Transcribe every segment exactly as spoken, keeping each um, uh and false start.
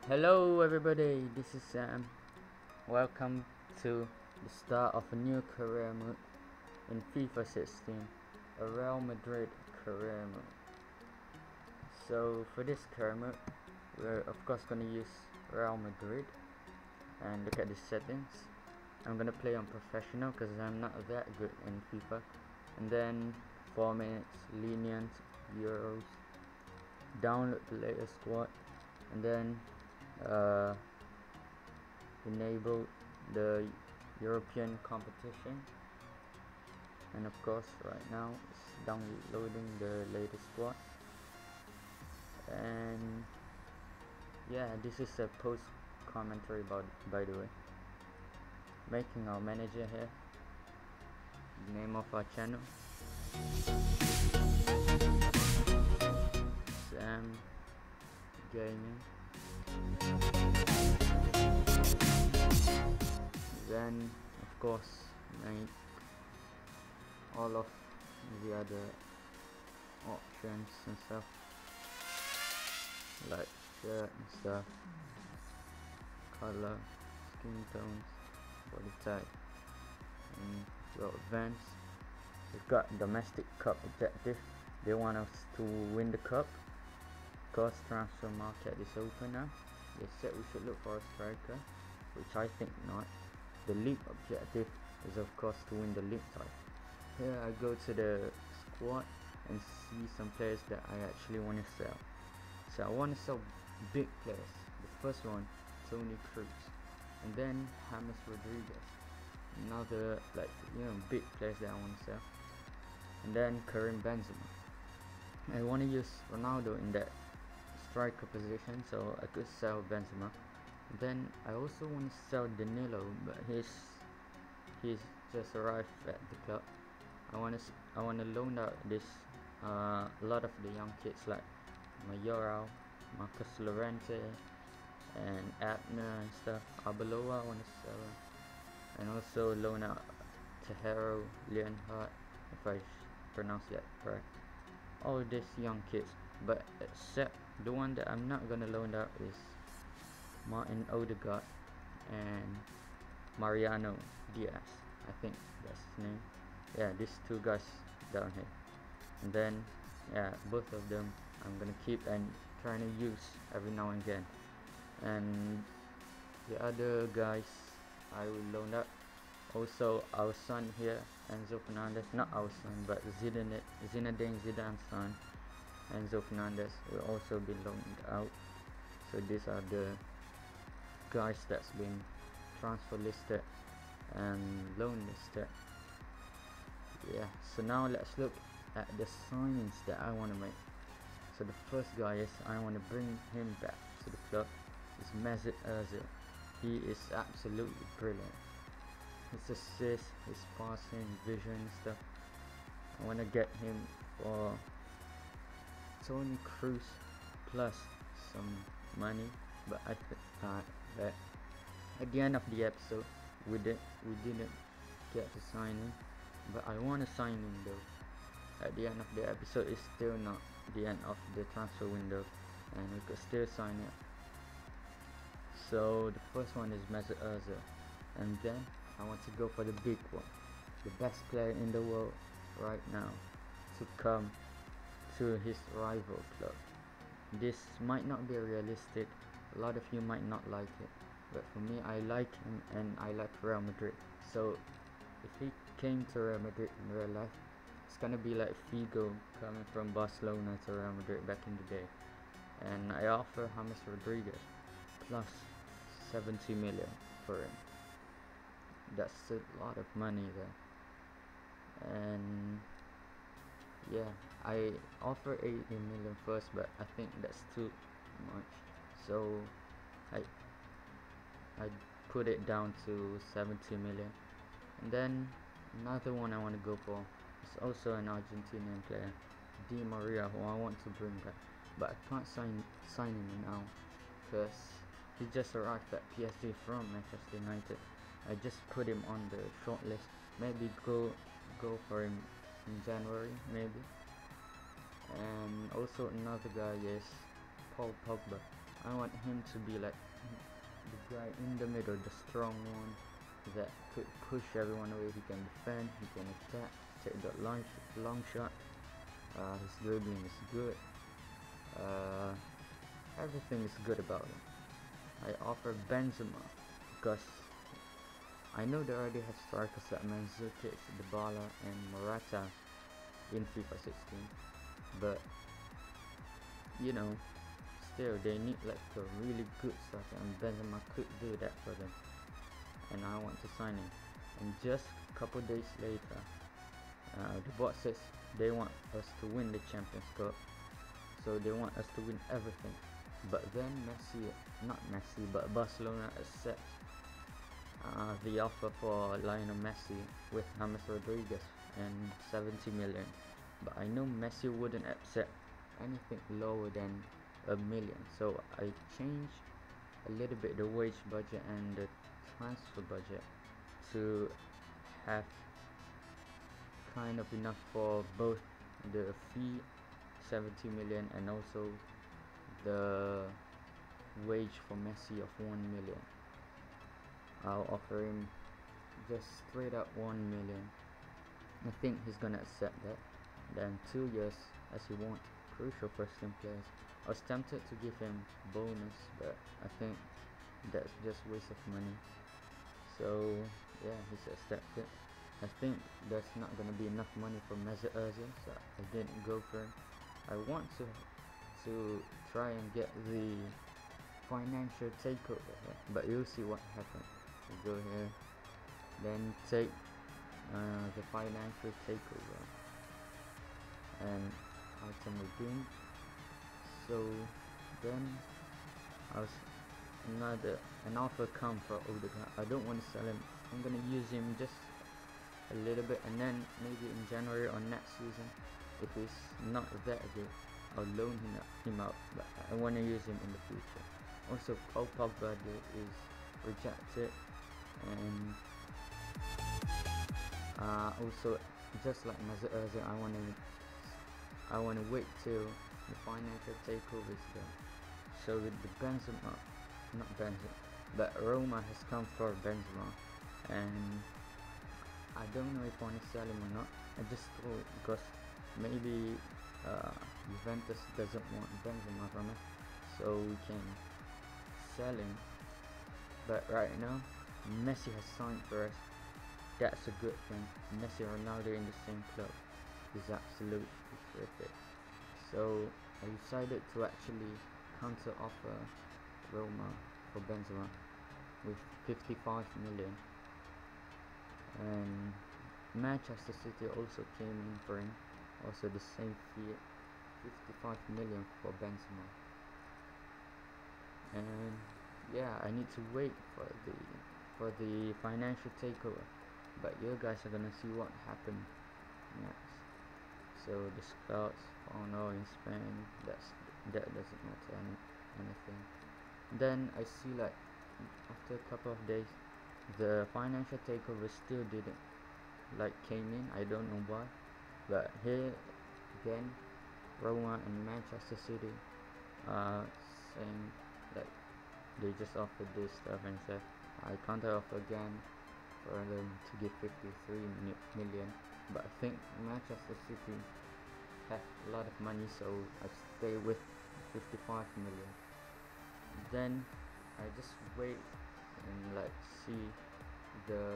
Hello everybody, this is Sam. Welcome to the start of a new career mode in FIFA sixteen, a Real Madrid career mode. So for this career mode, we're of course gonna use Real Madrid and look at the settings. I'm gonna play on professional because I'm not that good in FIFA. And then four minutes, lenient, Euros, download the latest squad, and then uh, enable the European competition, and of course right now it's downloading the latest squad. And yeah, this is a post commentary about, by the way, making our manager here, name of our channel, Sam Gaming. Then of course make all of the other options and stuff, like shirt and stuff, color, skin tones, body type, and well, advanced. We've got domestic cup objective. They want us to win the cup because transfer market is open now. They said we should look for a striker, which I think not. The league objective is of course to win the league title. Here I go to the squad and see some players that I actually want to sell. So I want to sell big players. The first one, Tony Cruz, and then James Rodriguez. Another, like, you know, big players that I want to sell. And then Karim Benzema. I want to use Ronaldo in that striker position, so I could sell Benzema. Then I also want to sell Danilo, but he's he's just arrived at the club. I want to I want to loan out this uh, a lot of the young kids like Mayoral, Marcus Llorente, and Abner and stuff. Arbeloa I want to sell, and also loan out Tahero, Leonhardt, if I pronounce that right. All these young kids, but except the one that I'm not gonna loan out is Martin Odegaard and Mariano Diaz. I think that's his name. Yeah, these two guys down here. And then yeah, both of them I'm gonna keep and trying to use every now and again. And the other guys I will loan up. Also our son here, Enzo Fernandez, not our son but Zidane, Zinedine Zidane's son, Enzo Fernandez, will also be loaned out. So these are the guys that's been transfer listed and loan listed. Yeah, so now let's look at the signings that I want to make. So the first guy is I want to bring him back to the club is Mesut Ozil. He is absolutely brilliant. His assist, his passing, vision and stuff. I want to get him for Tony Cruz plus some money, but I think uh, that at the end of the episode we did we didn't get to sign him, but I want to sign him though. At the end of the episode is still not the end of the transfer window, and we could still sign it. So the first one is Mesut Ozil, and then I want to go for the big one, the best player in the world right now, to come to his rival club. This might not be realistic, a lot of you might not like it, but for me I like him and I like Real Madrid. So if he came to Real Madrid in real life, it's gonna be like Figo coming from Barcelona to Real Madrid back in the day. And I offer James Rodriguez plus seventy million for him. That's a lot of money there. And yeah, I offer eighty million first, but I think that's too much, so I I put it down to seventy million. And then another one I want to go for is also an Argentinian player, Di Maria, who I want to bring back, but I can't sign sign him now because he just arrived at P S G from Manchester United. I just put him on the short list. Maybe go go for him in January maybe. And also another guy is Paul Pogba. I want him to be like the guy in the middle, the strong one that could push everyone away. He can defend, he can attack, take the long, long shot. Uh, his dribbling is good. Uh, everything is good about him. I offer Benzema because I know they already have strikers like Mandzukic, Dybala, and Morata in FIFA sixteen, but you know, still they need like a really good striker, and Benzema could do that for them. And I want to sign him. And just a couple days later, uh, the boss says they want us to win the Champions Cup, so they want us to win everything. But then Messi, not Messi, but Barcelona accepts uh, the offer for Lionel Messi with James Rodriguez and seventy million. But I know Messi wouldn't accept anything lower than a million, so I changed a little bit the wage budget and the transfer budget to have kind of enough for both the fee seventy million and also the wage for Messi of one million. I'll offer him just straight up one million. I think he's gonna accept that. Then two years as he wants crucial first team players. I was tempted to give him bonus, but I think that's just waste of money. So yeah, he's accepted. I think there's not gonna be enough money for Mesut Ozil, so I didn't go for him. I want to to try and get the financial takeover here, but you'll see what happens. We go here, then take uh, the financial takeover, and item redeemed. So then I was another an offer come for Odegaard. I don't want to sell him. I'm gonna use him just a little bit, and then maybe in January or next season, if he's not that good, I'll loan him, him out. But I want to use him in the future. Also, Paul Pogba is rejected, and uh, also just like Mesut Ozil, I want to I want to wait till the financial takeover is done. So with the Benzema, not Benzema, but Roma has come for Benzema, and I don't know if I want to sell him or not. I just thought it because maybe uh, Juventus doesn't want Benzema from us, so we can sell him. But right now, Messi has signed for us. That's a good thing. Messi and Ronaldo in the same club is absolutely terrific. So I decided to actually counter offer Roma for Benzema with fifty-five million, and Manchester City also came in for him, also the same fee, fifty-five million for Benzema. And yeah, I need to wait for the for the financial takeover, but you guys are gonna see what happened next. So the scouts, oh no, in Spain, that's that doesn't matter any, anything. Then I see like after a couple of days, the financial takeover still didn't like came in. I don't know why, but here again, Roma and Manchester City uh saying like they just offered this stuff and said I counter offer again for them to give fifty-three million, but I think Manchester City have a lot of money, so I stay with fifty-five million. Then I just wait and like see the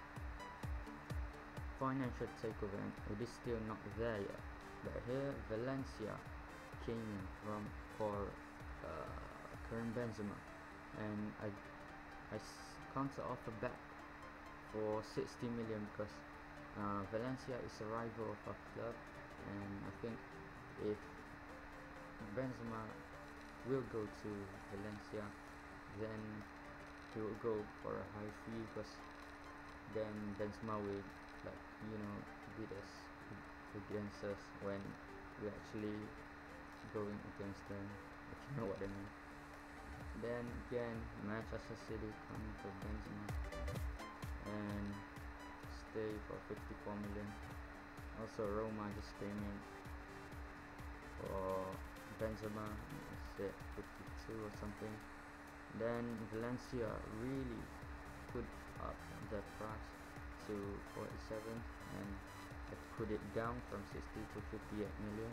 financial takeover, and it is still not there yet. But here Valencia came in from for uh, Karim Benzema, and I I counter offer back for sixty million because uh, Valencia is a rival of our club, and I think if Benzema will go to Valencia, then he will go for a high fee, because then Benzema will like you know beat us against us when we actually going against them, if you know what I mean. Then again, Manchester City coming for Benzema and stay for fifty-four million. Also Roma just came in for Benzema, that's it, fifty-two two or something. Then Valencia really put up the price to forty-seven, and they put it down from sixty to fifty-eight million.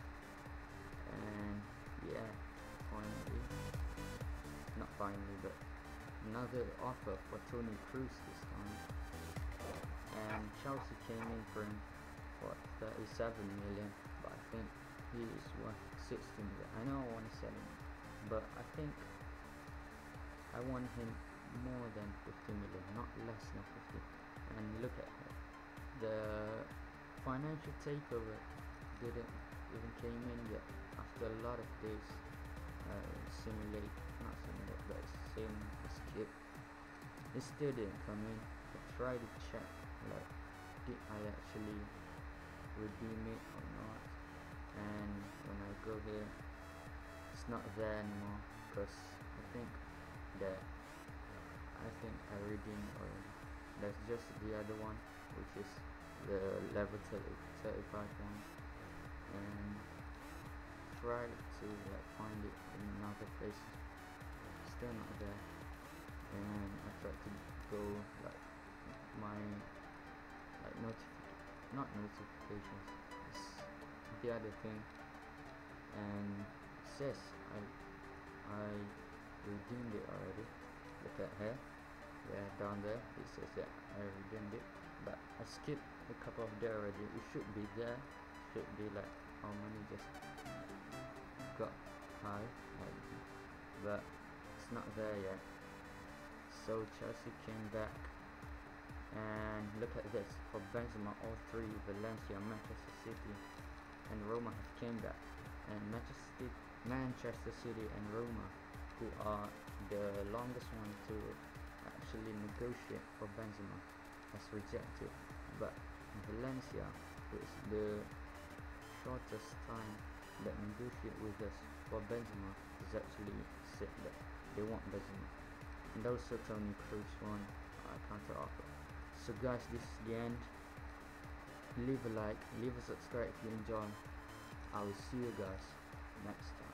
And yeah, finally, not finally, but another offer for Toni Kroos this time. And Chelsea came in for him for thirty-seven million, but I think he is worth sixty million. I know I want to sell him, but I think I want him more than fifty million, not less than fifty. And look at it, the financial takeover didn't even came in yet. After a lot of days, uh, simulate, not simulate, but sim skip, it still didn't come in. I tried to check, like, did I actually redeem it or not? And when I go here, it's not there anymore, because I think that I think I redeemed already. That's just the other one, which is the level thirty-five one, and try to like find it in another place, still not there. And I tried to go like my like notif not notifications, it's the other thing, and it says I I redeemed it already. Look at here, yeah, down there it says that I redeemed it, but I skipped a couple of there already. It should be there, should be like how many just got high, like, but it's not there yet. So Chelsea came back, and look at this, for Benzema, all three, Valencia, Manchester City and Roma have came back, and Manchester Manchester City and Roma, who are the longest one to actually negotiate for Benzema, has rejected, but Valencia, who is the shortest time that negotiate with us for Benzema, is actually said that they want Benzema. And also Toni Kroos one uh, counter offer. So guys, this is the end. Leave a like, leave a subscribe if you enjoy. I will see you guys next time.